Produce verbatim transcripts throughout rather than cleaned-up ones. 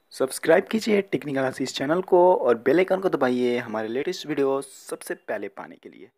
Subscribe कीजिए technical आशीष channel को और बेल आइकन को दबाइए हमारे लेटेस्ट वीडियो सबसे पहले पाने के लिए।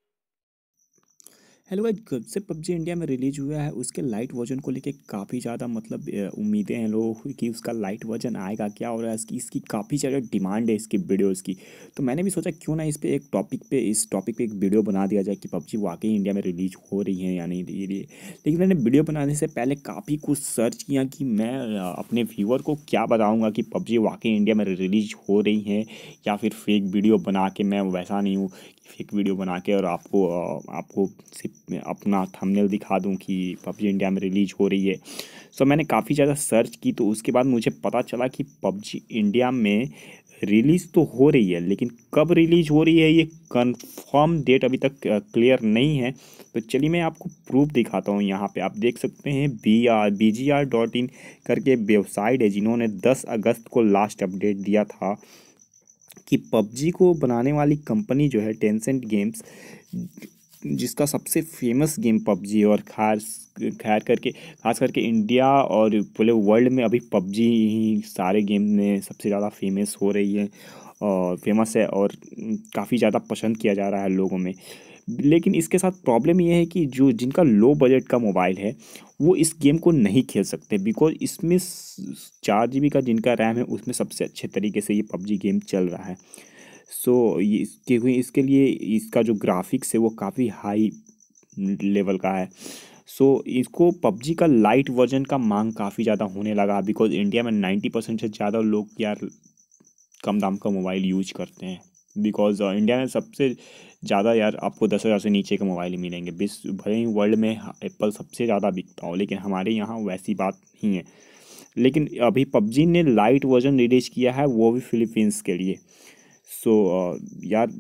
हेलो गाइस, कब से पबजी इंडिया में रिलीज हुआ है उसके लाइट वर्जन को लेके काफ़ी ज़्यादा मतलब अ, उम्मीदें हैं लोगों की कि उसका लाइट वर्जन आएगा क्या और इसकी इसकी काफ़ी ज़्यादा डिमांड है इसकी वीडियोस की। तो मैंने भी सोचा क्यों ना इस पे एक टॉपिक पे इस टॉपिक पे एक वीडियो बना दिया जाए कि पबजी वाकई इंडिया में रिलीज हो रही है या नहीं रही है। लेकिन मैंने वीडियो बनाने से पहले काफ़ी कुछ सर्च किया कि मैं अ, अपने व्यूअर को क्या बताऊँगा कि पबजी वाकई इंडिया में रिलीज हो रही है या फिर फेक वीडियो बना के। मैं वैसा नहीं हूँ फेक वीडियो बना के और आपको अ, आपको सिर्फ मैं अपना थंबनेल दिखा दूं कि पबजी इंडिया में रिलीज हो रही है। सो मैंने काफ़ी ज़्यादा सर्च की तो उसके बाद मुझे पता चला कि पबजी इंडिया में रिलीज़ तो हो रही है, लेकिन कब रिलीज हो रही है ये कंफर्म डेट अभी तक क्लियर नहीं है। तो चलिए मैं आपको प्रूफ दिखाता हूँ। यहाँ पे आप देख सकते हैं B R B G R dot in करके वेबसाइट है जिन्होंने दस अगस्त को लास्ट अपडेट दिया था कि पबजी को बनाने वाली कंपनी जो है टेंसेंट गेम्स, जिसका सबसे फेमस गेम पबजी और खास खैर करके खास करके इंडिया और पूरे वर्ल्ड में अभी पबजी ही सारे गेम में सबसे ज़्यादा फेमस हो रही है और फेमस है और काफ़ी ज़्यादा पसंद किया जा रहा है लोगों में। लेकिन इसके साथ प्रॉब्लम ये है कि जो जिनका लो बजट का मोबाइल है वो इस गेम को नहीं खेल सकते, बिकॉज इसमें चार जी बी का जिनका रैम है उसमें सबसे अच्छे तरीके से ये पबजी गेम चल रहा है। सो ये क्योंकि इसके लिए इसका जो ग्राफिक्स है वो काफ़ी हाई लेवल का है। सो इसको पबजी का लाइट वर्जन का मांग काफ़ी ज़्यादा होने लगा, बिकॉज इंडिया में नाइन्टी परसेंट से ज़्यादा लोग यार कम दाम का मोबाइल यूज करते हैं। बिकॉज इंडिया में सबसे ज़्यादा यार आपको दस हज़ार से नीचे के मोबाइल ही मिलेंगे। विश्व भले ही वर्ल्ड में एप्पल सबसे ज़्यादा बिकता हो, लेकिन हमारे यहाँ वैसी बात नहीं है। लेकिन अभी पबजी ने लाइट वर्जन रिलीज किया है, वो भी फिलीपींस के लिए। सो यार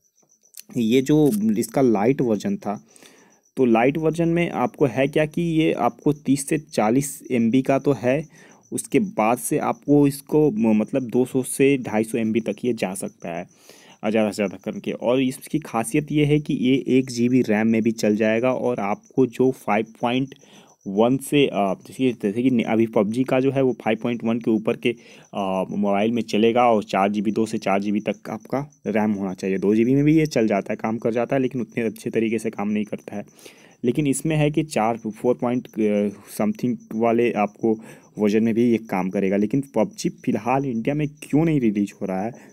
ये जो इसका लाइट वर्जन था, तो लाइट वर्जन में आपको है क्या कि ये आपको तीस से चालीस एम बी का तो है। उसके बाद से आपको इसको म- मतलब दो सौ से ढाई सौ एम बी तक ये जा सकता है ज़्यादा से ज़्यादा करके। और इसकी खासियत ये है कि ये एक जी बी रैम में भी चल जाएगा और आपको जो फाइव पॉइंट वन से अ, जैसे जैसे कि अभी पबजी का जो है वो फाइव पॉइंट वन के ऊपर के अ, मोबाइल में चलेगा और चार जी बी दो से चार जी बी तक आपका रैम होना चाहिए। दो जी बी में भी ये चल जाता है, काम कर जाता है, लेकिन उतने अच्छे तरीके से काम नहीं करता है। लेकिन इसमें है कि चार फोर पॉइंट समथिंग वाले आपको वर्जन में भी ये काम करेगा। लेकिन पबजी फ़िलहाल इंडिया में क्यों नहीं रिलीज हो रहा है,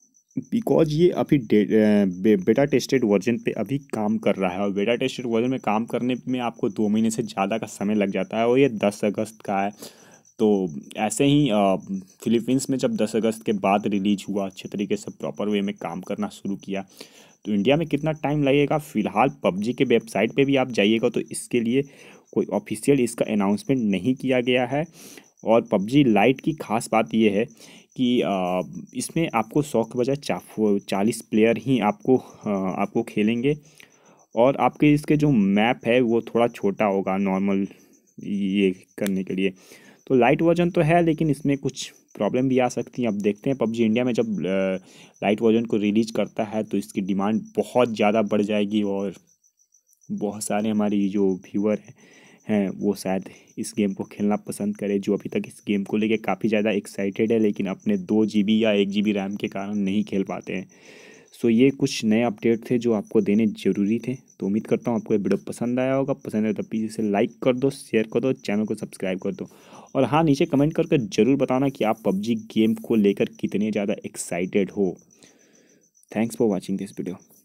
बिकॉज ये अभी डे- अ, बे, बेटा टेस्टेड वर्जन पे अभी काम कर रहा है और बेटा टेस्टेड वर्जन में काम करने में आपको दो महीने से ज़्यादा का समय लग जाता है और ये दस अगस्त का है। तो ऐसे ही फिलीपींस में जब दस अगस्त के बाद रिलीज हुआ, अच्छे तरीके से प्रॉपर वे में काम करना शुरू किया, तो इंडिया में कितना टाइम लगेगा। फ़िलहाल पबजी के वेबसाइट पे भी आप जाइएगा तो इसके लिए कोई ऑफिशियल इसका अनाउंसमेंट नहीं किया गया है। और पबजी लाइट की खास बात यह है कि अ, इसमें आपको सौ के बजाय चा चालीस प्लेयर ही आपको अ, आपको खेलेंगे। और आपके इसके जो मैप है वो थोड़ा छोटा होगा नॉर्मल ये करने के लिए। तो लाइट वर्जन तो है, लेकिन इसमें कुछ प्रॉब्लम भी आ सकती है। अब देखते हैं पबजी इंडिया में जब लाइट वर्जन को रिलीज करता है तो इसकी डिमांड बहुत ज़्यादा बढ़ जाएगी और बहुत सारे हमारी जो व्यूअर हैं हैं वो शायद इस गेम को खेलना पसंद करें, जो अभी तक इस गेम को लेके काफ़ी ज़्यादा एक्साइटेड है लेकिन अपने दो जी बी या एक जी बी रैम के कारण नहीं खेल पाते हैं। सो ये कुछ नए अपडेट थे जो आपको देने ज़रूरी थे। तो उम्मीद करता हूँ आपको ये वीडियो पसंद आया होगा। पसंद आया तो प्लीज़ इसे लाइक कर दो, शेयर कर दो, चैनल को सब्सक्राइब कर दो। और हाँ, नीचे कमेंट करके ज़रूर बताना कि आप पबजी गेम को लेकर कितने ज़्यादा एक्साइटेड हो। Thanks for watching this video.